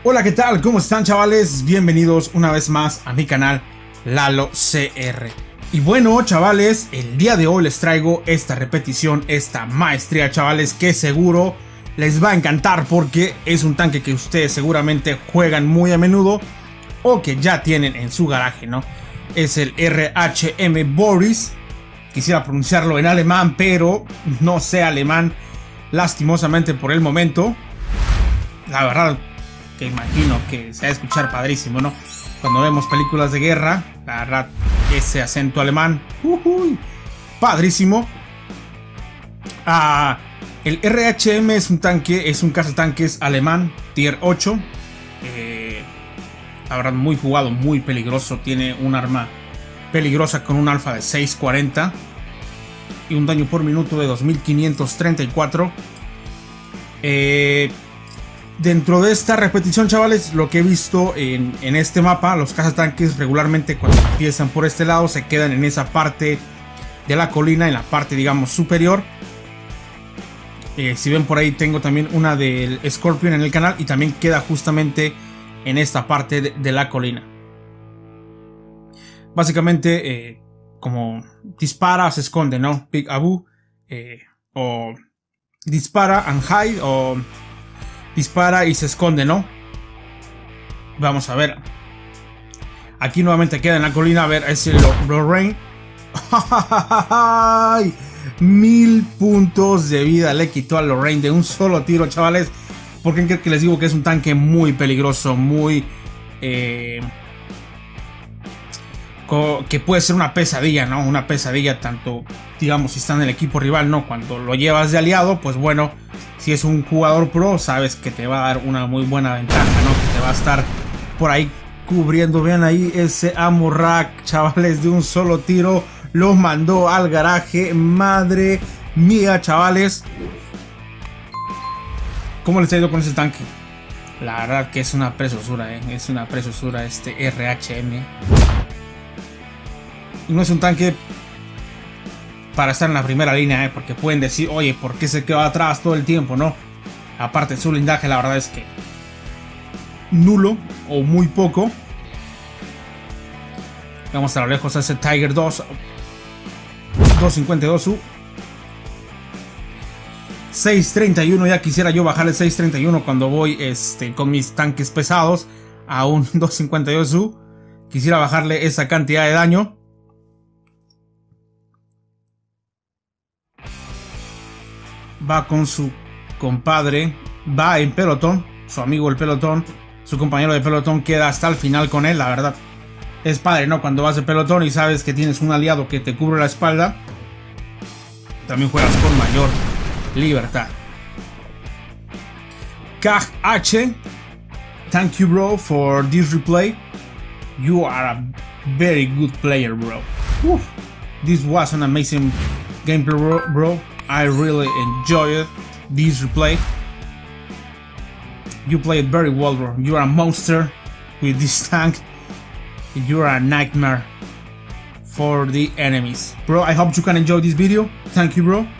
Hola, ¿qué tal? ¿Cómo están, chavales? Bienvenidos una vez más a mi canal Lalo CR. Y bueno, chavales, el día de hoy les traigo esta repetición, esta maestría, chavales, que seguro les va a encantar porque es un tanque que ustedes seguramente juegan muy a menudo o que ya tienen en su garaje, ¿no? Es el RHM Boris. Quisiera pronunciarlo en alemán, pero no sé alemán, lastimosamente por el momento. La verdad, que imagino que se va a escuchar padrísimo, ¿no? Cuando vemos películas de guerra, la verdad, ese acento alemán, padrísimo. El RHM es un tanque, es un cazatanques alemán, tier 8. La verdad, muy jugado, muy peligroso. Tiene un arma peligrosa con un alfa de 640 y un daño por minuto de 2534. Dentro de esta repetición, chavales, lo que he visto en este mapa, los cazatanques regularmente cuando empiezan por este lado se quedan en esa parte de la colina, en la parte, digamos, superior. Si ven por ahí, tengo también una del Scorpion en el canal y también queda justamente en esta parte de la colina. Básicamente, como dispara, se esconde, ¿no? Peek Abu, o dispara and hide, o dispara y se esconde, ¿no? Vamos a ver. Aquí nuevamente queda en la colina. A ver, es el Lorraine. 1000 puntos de vida le quitó a Lorraine de un solo tiro, chavales. ¿Por qué creen que les digo que es un tanque muy peligroso? Muy... que puede ser una pesadilla, ¿no? Una pesadilla tanto, digamos, si está en el equipo rival, ¿no? Cuando lo llevas de aliado, pues bueno, si es un jugador pro, sabes que te va a dar una muy buena ventaja, ¿no? Que te va a estar por ahí cubriendo. Vean ahí ese ammo rack, chavales, de un solo tiro lo mandó al garaje. Madre mía, chavales. ¿Cómo les ha ido con ese tanque? La verdad que es una preciosura, ¿eh? Es una preciosura este RHM. Y no es un tanque para estar en la primera línea, porque pueden decir, oye, ¿por qué se quedó atrás todo el tiempo? No, aparte su blindaje, la verdad es que nulo o muy poco. Vamos a lo lejos a ese Tiger 2 252U 631. Ya quisiera yo bajarle 631 cuando voy con mis tanques pesados a un 252U. Quisiera bajarle esa cantidad de daño. Va con su compadre, va en pelotón, su amigo el pelotón, su compañero de pelotón queda hasta el final con él. La verdad es padre, ¿no? Cuando vas de pelotón y sabes que tienes un aliado que te cubre la espalda, también juegas con mayor libertad. Kaj H, thank you, bro, for this replay. You are a very good player, bro. This was an amazing gameplay, bro. I really enjoyed this replay. You played very well, bro. You are a monster with this tank. You are a nightmare for the enemies, bro. I hope you can enjoy this video. Thank you, bro.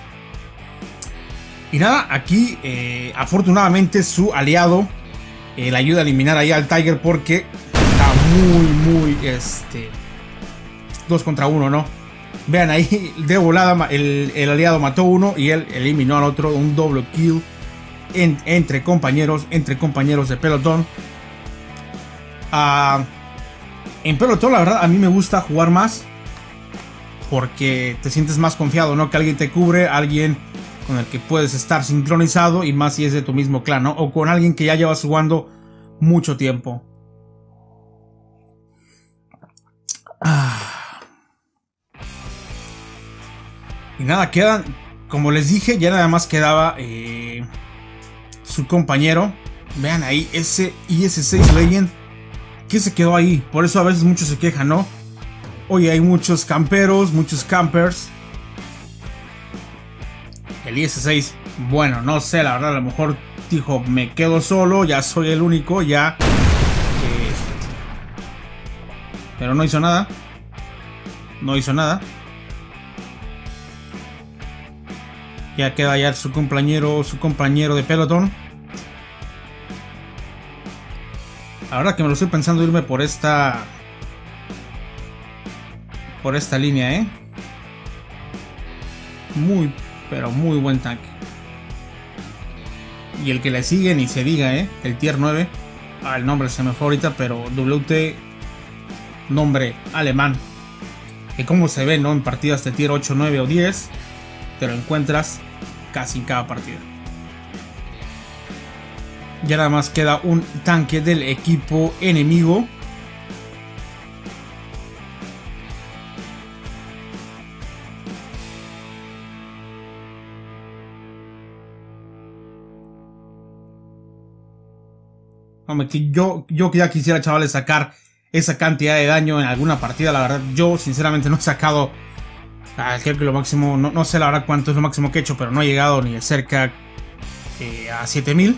Y nada, aquí afortunadamente su aliado le ayuda a eliminar ahí al Tiger porque está muy 2 contra 1, ¿no? Vean ahí, de volada el aliado mató uno y él eliminó al otro. Un doble kill entre compañeros de pelotón. En pelotón, la verdad, a mí me gusta jugar más porque te sientes más confiado, ¿no? Que alguien te cubre, alguien con el que puedes estar sincronizado, y más si es de tu mismo clan, ¿no? O con alguien que ya llevas jugando mucho tiempo. Y nada, quedan, como les dije, ya nada más quedaba su compañero. Vean ahí, ese IS-6 Legend que se quedó ahí. Por eso a veces muchos se quejan, ¿no? Oye, hay muchos camperos, muchos campers. El IS-6, bueno, no sé, la verdad, a lo mejor dijo, me quedo solo, ya soy el único, ya. Pero no hizo nada. No hizo nada. Ya queda ya su compañero de pelotón. La verdad que me lo estoy pensando irme por esta línea, Muy, pero muy buen tanque. Y el que le sigue ni se diga, el tier 9. El nombre se me fue ahorita, pero WT, nombre alemán. Que como se ve, ¿no? En partidas de tier 8, 9 o 10, te lo encuentras casi en cada partida. Ya nada más queda un tanque del equipo enemigo. Hombre, que yo ya quisiera, chavales, sacar esa cantidad de daño en alguna partida. La verdad, yo sinceramente no he sacado, creo que lo máximo, no sé la verdad cuánto es lo máximo que he hecho, pero no he llegado ni de cerca a 7000.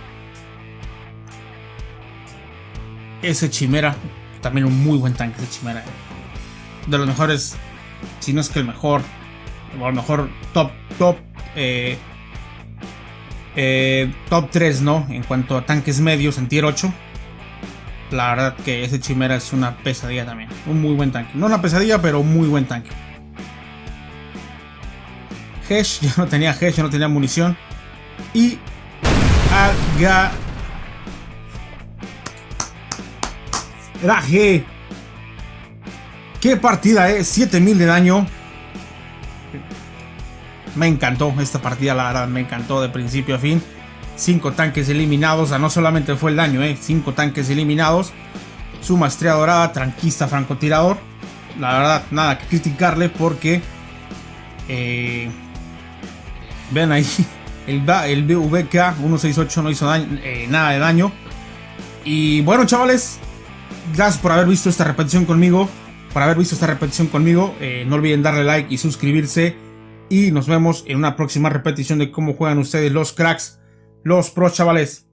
Ese Chimera, también un muy buen tanque, ese Chimera. De los mejores, si no es que el mejor, o a lo mejor top 3, ¿no? En cuanto a tanques medios en tier 8. La verdad que ese Chimera es una pesadilla también. Un muy buen tanque. No una pesadilla, pero un muy buen tanque. Hesh, ya no tenía Hesh, ya no tenía munición. Y Raje. Qué partida, 7000 de daño. Me encantó esta partida, la verdad, me encantó de principio a fin. 5 tanques eliminados, o sea, no solamente fue el daño, 5 tanques eliminados. Su maestría dorada, tranquista, francotirador. La verdad, nada que criticarle porque vean ahí, el BVK 168 no hizo nada de daño. Y bueno, chavales, gracias por haber visto esta repetición conmigo. No olviden darle like y suscribirse. Y nos vemos en una próxima repetición de cómo juegan ustedes los cracks, los pros, chavales.